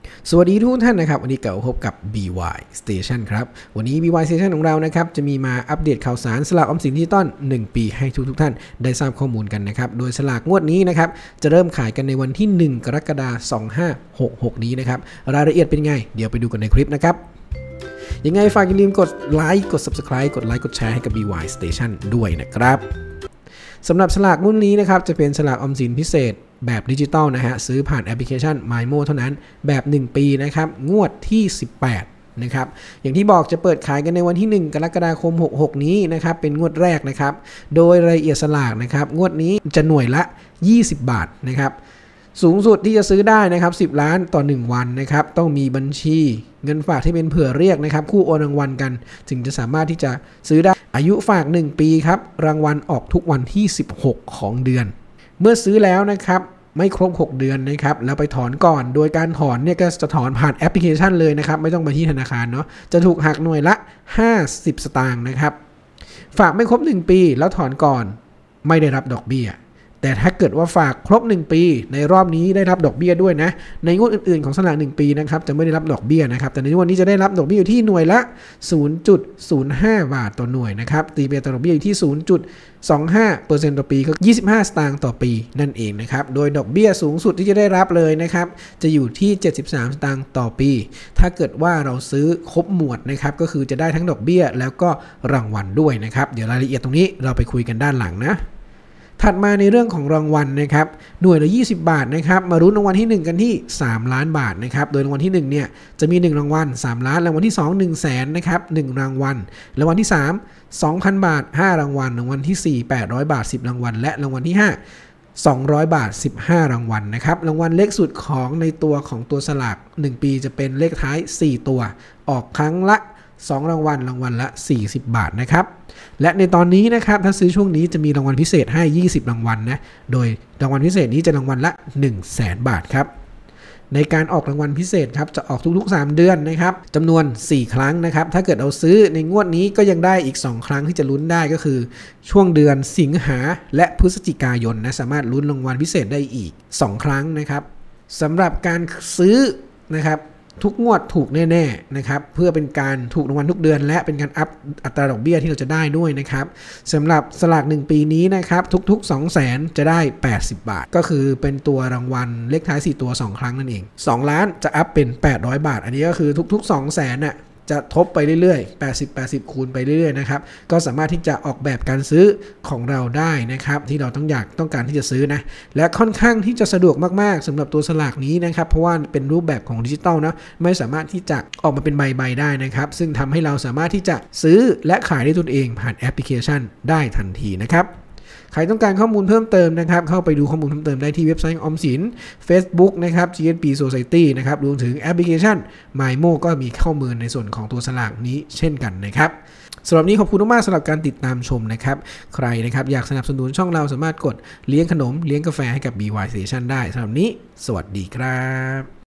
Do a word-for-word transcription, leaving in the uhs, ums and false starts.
สวัสดีทุกท่านนะครับวันนี้เก่าพบกับ บี วาย Station ครับวันนี้ บี วาย Station ของเรานะครับจะมีมาอัปเดตข่าวสารสลากออมสินดิจิตอลหนึ่งปีให้ทุกทุกท่านได้ทราบข้อมูลกันนะครับโดยสลากงวดนี้นะครับจะเริ่มขายกันในวันที่หนึ่งกรกฎาคมสองพันห้าร้อยหกสิบหกนี้นะครับรายละเอียดเป็นไงเดี๋ยวไปดูกันในคลิปนะครับยังไงฝากอย่าลืมกดไลค์กด Subscribe กดไลค์กดแชร์ให้กับ บี วาย Station ด้วยนะครับสำหรับสลากรุ่นนี้นะครับจะเป็นสลากออมสินพิเศษแบบดิจิตอลนะฮะซื้อผ่านแอปพลิเคชัน มายโม เท่านั้นแบบหนึ่งปีนะครับงวดที่สิบแปดนะครับอย่างที่บอกจะเปิดขายกันในวันที่หนึ่งกรกฎาคมหกสิบหกนี้นะครับเป็นงวดแรกนะครับโดยรายละเอียดสลากนะครับงวดนี้จะหน่วยละยี่สิบบาทนะครับสูงสุดที่จะซื้อได้นะครับสิบล้านต่อหนึ่งวันนะครับต้องมีบัญชีเงินฝากที่เป็นเผื่อเรียกนะครับคู่โอนรางวัลกันถึงจะสามารถที่จะซื้อได้อายุฝากหนึ่งปีครับรางวัลออกทุกวันที่สิบหกของเดือนเมื่อซื้อแล้วนะครับไม่ครบหกเดือนนะครับแล้วไปถอนก่อนโดยการถอนเนี่ยก็จะถอนผ่านแอปพลิเคชันเลยนะครับไม่ต้องไปที่ธนาคารเนาะจะถูกหักหน่วยละห้าสิบสตางค์นะครับฝากไม่ครบหนึ่งปีแล้วถอนก่อนไม่ได้รับดอกเบี้ยแต่ถ้าเกิดว่าฝากครบหนึ่งปีในรอบนี้ได้รับดอกเบี้ยด้วยนะในงวดอื่นๆของสลากหนึ่งปีนะครับจะไม่ได้รับดอกเบี้ยนะครับแต่ในงวดนี้จะได้รับดอกเบี้ยอยู่ที่หน่วยละ ศูนย์จุดศูนย์ห้า บาทต่อหน่วยนะครับตีเป็นดอกเบี้ยอยู่ที่ ศูนย์จุดสองห้าเปอร์เซ็นต์ ต่อปีก็ยี่สิบห้าสตางค์ต่อปีนั่นเองนะครับโดยดอกเบี้ยสูงสุดที่จะได้รับเลยนะครับจะอยู่ที่เจ็ดสิบสามสตางค์ต่อปีถ้าเกิดว่าเราซื้อครบหมวดนะครับก็คือจะได้ทั้งดอกเบี้ยแล้วก็รางวัลด้วยนะครับเดี๋ยวรายละเอียดตรงนี้เราไปคุยกันด้านหลังนะถัดมาในเรื่องของรางวัลนะครับหน่วยละยี่สิบบาทนะครับมาลุ้นรางวัลที่หนึ่งกันที่สามล้านบาทนะครับโดยรางวัลที่หนึ่งเนี่ยจะมีหนึ่งรางวัลสามล้านรางวัลที่สอง หนึ่งแสนนะครับหนึ่งรางวัลรางวัลที่สาม สองพัน บาทห้ารางวัลรางวัลที่สี่ แปดร้อยบาทสิบรางวัลและรางวัลที่ห้า สองร้อยบาทสิบห้ารางวัลนะครับรางวัลเลขสุดของในตัวของตัวสลากหนึ่งปีจะเป็นเลขท้ายสี่ตัวออกครั้งละสองรางวัลรางวัลละสี่สิบบาทนะครับและในตอนนี้นะครับถ้าซื้อช่วงนี้จะมีรางวัลพิเศษให้ยี่สิบรางวัลนะโดยรางวัลพิเศษนี้จะรางวัลละ หนึ่งแสน บาทครับในการออกรางวัลพิเศษครับจะออกทุกๆสามเดือนนะครับจำนวนสี่ครั้งนะครับถ้าเกิดเราซื้อในงวดนี้ก็ยังได้อีกสองครั้งที่จะลุ้นได้ก็คือช่วงเดือนสิงหาและพฤศจิกายนนะสามารถลุ้นรางวัลพิเศษได้อีกสองครั้งนะครับสำหรับการซื้อนะครับทุกงวดถูกแน่ๆนะครับเพื่อเป็นการถูกรางวัลทุกเดือนและเป็นการอัพอัตราดอกเบี้ยที่เราจะได้ด้วยนะครับสำหรับสลากหนึ่งปีนี้นะครับทุกๆ สองแสน จะได้แปดสิบบาทก็คือเป็นตัวรางวัลเลขท้ายสี่ตัวสองครั้งนั่นเองสองล้านจะอัพเป็นแปดร้อยบาทอันนี้ก็คือทุกๆ สองแสน น่ะจะทบไปเรื่อยๆแปดสิบ แปดสิบคูณไปเรื่อยๆนะครับก็สามารถที่จะออกแบบการซื้อของเราได้นะครับที่เราต้องอยากต้องการที่จะซื้อนะและค่อนข้างที่จะสะดวกมากๆสำหรับตัวสลากนี้นะครับเพราะว่าเป็นรูปแบบของดิจิตอลนะไม่สามารถที่จะออกมาเป็นใบๆได้นะครับซึ่งทำให้เราสามารถที่จะซื้อและขายได้ตนเองผ่านแอปพลิเคชันได้ทันทีนะครับใครต้องการข้อมูลเพิ่มเติมนะครับเข้าไปดูข้อมูลเพิ่มเติมได้ที่เว็บไซต์ออมสิน Facebook นะครับ จี เอ็น พี Society นะครับรวมถึงแอปพลิเคชัน มายโม ก็มีข้อมูลในส่วนของตัวสลากนี้เช่นกันนะครับสำหรับนี้ขอบคุณมากๆสำหรับการติดตามชมนะครับใครนะครับอยากสนับสนุนช่องเราสามารถกดเลี้ยงขนมเลี้ยงกาแฟให้กับ บี วาย Station ได้สำหรับนี้สวัสดีครับ